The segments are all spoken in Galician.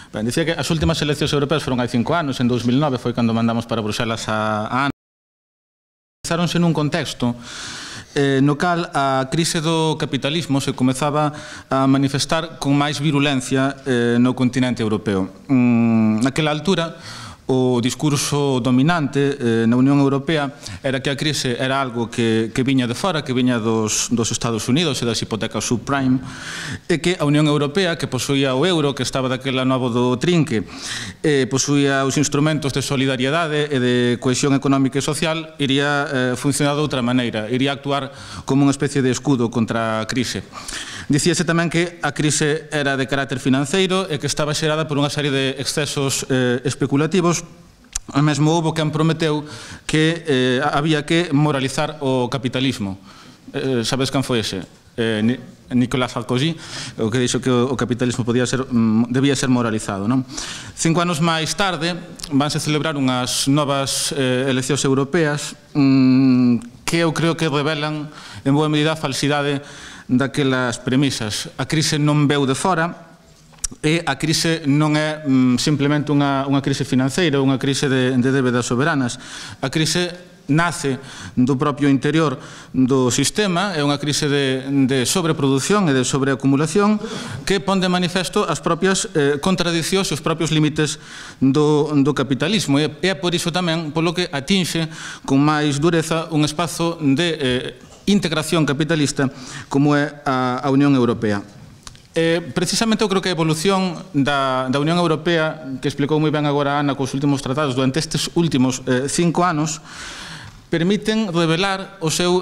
Ben, dicía que as últimas eleccións europeas foron hai 5 anos, en 2009 foi cando mandamos para Bruxelas a Ana. Realizáronse nun contexto no cal a crise do capitalismo se comezaba a manifestar con máis virulencia no continente europeo. Naquela altura, o discurso dominante na Unión Europea era que a crise era algo que viña de fora, que viña dos Estados Unidos e das hipotecas subprime, e que a Unión Europea, que posuía o euro, que estaba daquela novo do trinque, posuía os instrumentos de solidariedade e de cohesión económica e social, iría funcionar de outra maneira, iría actuar como unha especie de escudo contra a crise. Dicíase tamén que a crise era de carácter financeiro e que estaba xerada por unha serie de excesos especulativos. Mesmo houbo quen prometeu que había que moralizar o capitalismo. Sabes quen foi ese? Nicolas Sarkozy, o que dixo que o capitalismo debía ser moralizado. 5 anos máis tarde vanse celebrar unhas novas eleccións europeas que eu creo que revelan en boa medida a falsidade daquelas premisas. A crise non veu de fora e a crise non é simplemente unha crise financeira, unha crise de débedas soberanas. A crise nace do propio interior do sistema, é unha crise de sobreproducción e de sobreacumulación que pon de manifesto as propias contradicións e os propios límites do capitalismo. E é por iso tamén polo que atinxe con máis dureza un espazo de integración capitalista como é a Unión Europea. Precisamente eu creo que a evolución da Unión Europea, que explicou moi ben agora Ana cos últimos tratados durante estes últimos 5 anos, permiten revelar a súa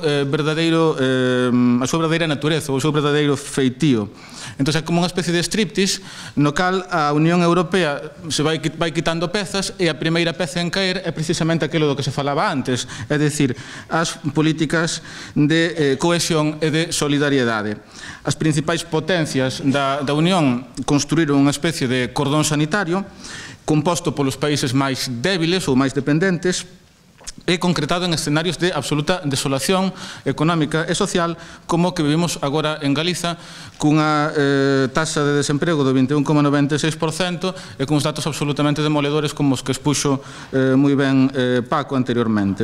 verdadeira natureza, o seu verdadeiro feitío. Entón, é como unha especie de striptease no cal a Unión Europea se vai quitando pezas e a primeira peza en caer é precisamente aquilo do que se falaba antes, é dicir, as políticas de cohesión e de solidariedade. As principais potencias da Unión construíron unha especie de cordón sanitario composto polos países máis débiles ou máis dependentes e concretado en escenarios de absoluta desolación económica e social como que vivimos agora en Galiza cunha taxa de desemprego do 21,96% e con datos absolutamente demoledores como os que expuxo moi ben Paco anteriormente.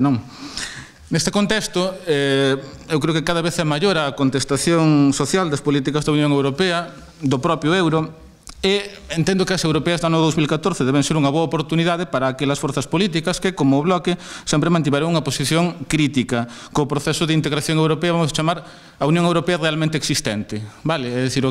Neste contexto, eu creo que cada vez é maior a contestación social das políticas da Unión Europea, do propio euro. E entendo que as europeas do ano 2014 deben ser unha boa oportunidade para aquelas forzas políticas que, como o Bloque, sempre mantiveron unha posición crítica co proceso de integración europea, vamos a chamar a Unión Europea realmente existente. É dicir,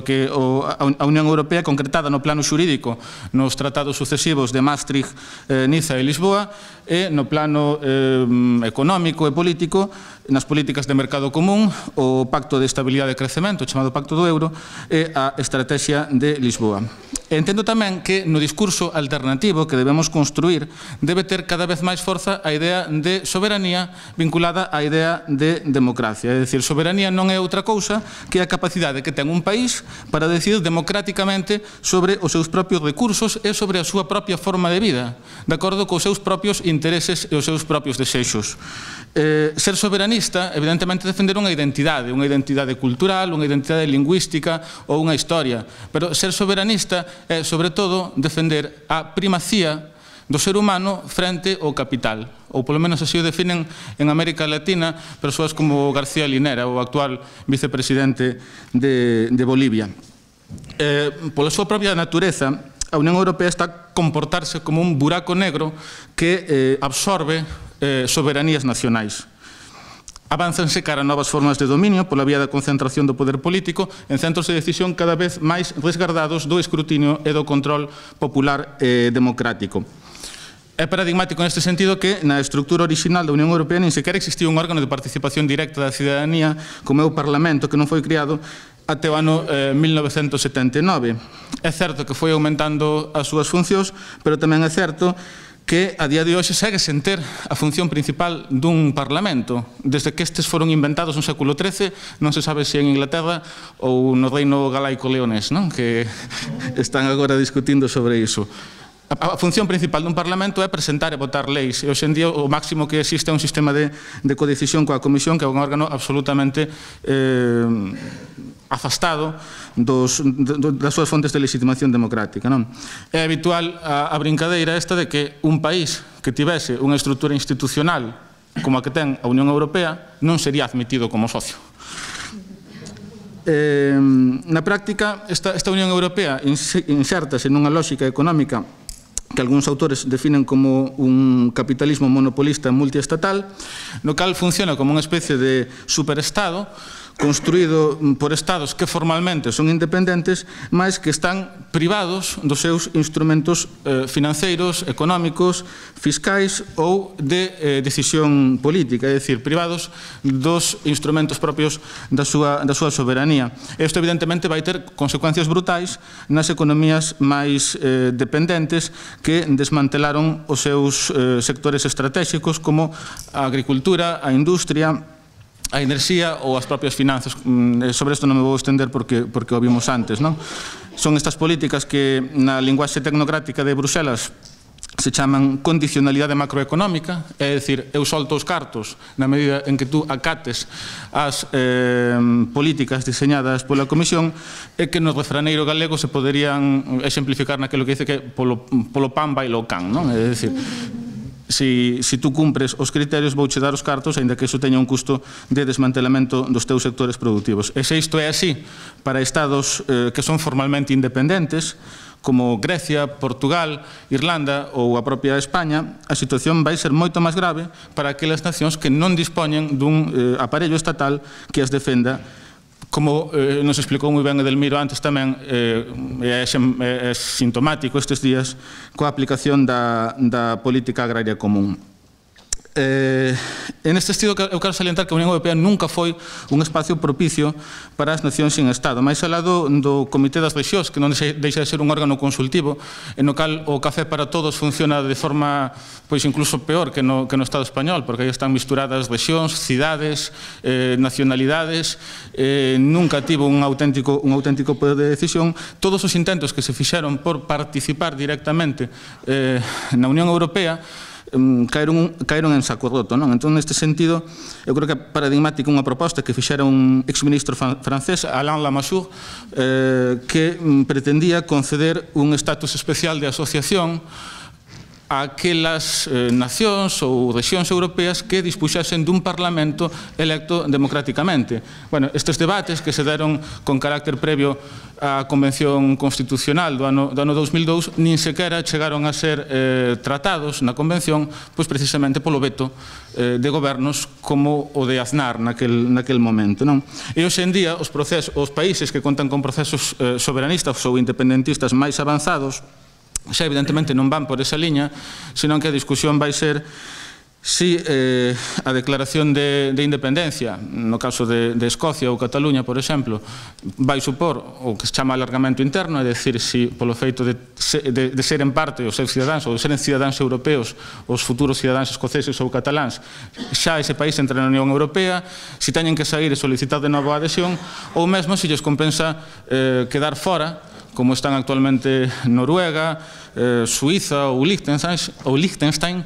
a Unión Europea concretada no plano xurídico nos tratados sucesivos de Maastricht, Niza e Lisboa e no plano económico e político nas políticas de mercado común, o Pacto de Estabilidade e Crecemento, chamado Pacto do Euro, e a Estrategia de Lisboa. Entendo tamén que no discurso alternativo que debemos construir debe ter cada vez máis forza a idea de soberanía vinculada á idea de democracia. É dicir, soberanía non é outra cousa que a capacidade que ten un país para decidir democráticamente sobre os seus propios recursos e sobre a súa propia forma de vida, de acordo cos seus propios intereses e os seus propios desexos. Ser soberanista, evidentemente, defender unha identidade cultural, unha identidade lingüística ou unha historia, pero ser soberanista é, sobre todo, defender a primacía do ser humano frente ao capital, ou polo menos así o definen en América Latina persoas como García Linera, o actual vicepresidente de Bolivia. Pola súa propia natureza, a Unión Europea está a comportarse como un buraco negro que absorbe soberanías nacionais. Avánzanse cara a novas formas de dominio pola vía da concentración do poder político en centros de decisión cada vez máis resgardados do escrutinio e do control popular e democrático. É paradigmático neste sentido que na estructura original da Unión Europea nin sequera existía un órgano de participación directa da cidadanía como é o Parlamento, que non foi criado até o ano 1979. É certo que foi aumentando as súas funcións, pero tamén é certo que a día de hoxe segue sen ter a función principal dun Parlamento. Desde que estes foron inventados no século XIII, non se sabe se en Inglaterra ou no reino galaico leonés, que están agora discutindo sobre iso. A función principal dun Parlamento é presentar e votar leis. E hoxe en día o máximo que existe é un sistema de codecisión coa Comisión, que é un órgano absolutamente afastado das súas fontes de legitimación democrática. É habitual a brincadeira esta de que un país que tivese unha estrutura institucional como a que ten a Unión Europea non sería admitido como socio. Na práctica, esta Unión Europea insértase nunha lógica económica que algúns autores definen como un capitalismo monopolista multiestatal, no cal funciona como unha especie de superestado construído por estados que formalmente son independentes, mas que están privados dos seus instrumentos financeiros, económicos, fiscais ou de decisión política, é dicir, privados dos instrumentos propios da súa soberanía. Isto, evidentemente, vai ter consecuencias brutais nas economías máis dependentes que desmantelaron os seus sectores estratégicos como a agricultura, a industria, a enerxía ou as propias finanzas. Sobre isto non me vou estender porque o vimos antes. Son estas políticas que na linguaxe tecnocrática de Bruxelas se chaman condicionalidade macroeconómica, é dicir, eu solto os cartos na medida en que tú acates as políticas diseñadas pola Comisión, e que no refraneiro galego se poderían exemplificar naquilo que dice que polo pan baila o can, é dicir, se tú cumpres os criterios vouche dar os cartos, aínda que iso teña un custo de desmantelamento dos teus sectores productivos. E se isto é así para estados que son formalmente independentes, como Grecia, Portugal, Irlanda ou a propia España, a situación vai ser moito máis grave para aquelas nacións que non dispoñen dun aparello estatal que as defenda, como nos explicou moi ben Edelmiro antes tamén, é sintomático estes días coa aplicación da política agraria común. En este sentido, eu quero salientar que a Unión Europea nunca foi un espacio propicio para as nacións sin Estado, máis alá do Comité das Rexións, que non deixa de ser un órgano consultivo, en o cal o café para todos funciona de forma pois incluso peor que no Estado español, porque aí están misturadas rexións, cidades, nacionalidades, nunca tivo un auténtico poder de decisión. Todos os intentos que se fixeron por participar directamente na Unión Europea caeron en saco roto. Entón, neste sentido, eu creo que é paradigmática unha proposta que fixera un exministro francés, Alain Lamassoure, que pretendía conceder un estatus especial de asociación a aquelas nacións ou rexións europeas que dispuxasen dun parlamento electo democráticamente. Bueno, estes debates que se deron con carácter previo á Convención Constitucional do ano 2002 nin sequera chegaron a ser tratados na Convención, pois precisamente polo veto de gobernos como o de Aznar naquel momento. E hoxe en día os países que contan con procesos soberanistas ou independentistas máis avanzados xa evidentemente non van por esa liña, senón que a discusión vai ser si a declaración de independencia, no caso de Escocia ou Cataluña, por exemplo, vai supor o que se chama alargamento interno, é dicir, si polo feito de seren parte os seus cidadáns ou de seren cidadáns europeos os futuros cidadáns escoceses ou cataláns, xa ese país entra na Unión Europea, si teñen que sair e solicitar de novo a adhesión, ou mesmo si lles compensa quedar fora, como están actualmente Noruega, Suiza ou Liechtenstein,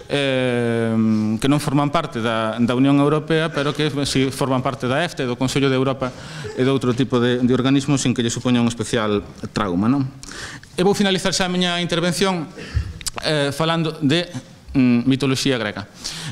que non forman parte da Unión Europea, pero que si forman parte da EFTA, do Consello de Europa e de outro tipo de organismos sin que lle supoña un especial trauma. E vou finalizar xa a miña intervención falando de mitoloxía grega.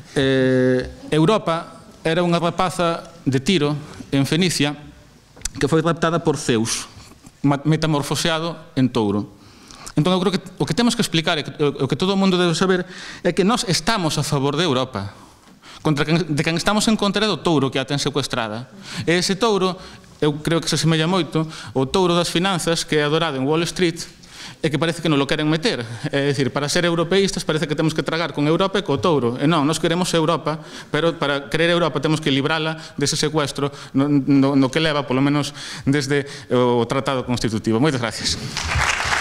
Europa era unha rapaza de Tiro, en Fenicia, que foi raptada por Zeus, metamorfoseado en touro. Entón, eu creo que o que temos que explicar, o que todo o mundo debe saber, é que nós estamos a favor de Europa. De quen estamos en contra do touro que a ten secuestrada. E ese touro, eu creo que se asemella moito o touro das finanzas que é adorado en Wall Street e que parece que non lo queren meter. É dicir, para ser europeístas parece que temos que tragar con Europa e co touro. E non, nós queremos Europa, pero para querer Europa temos que librala dese secuestro no que leva, polo menos, desde o Tratado Constitutivo. Moitas gracias.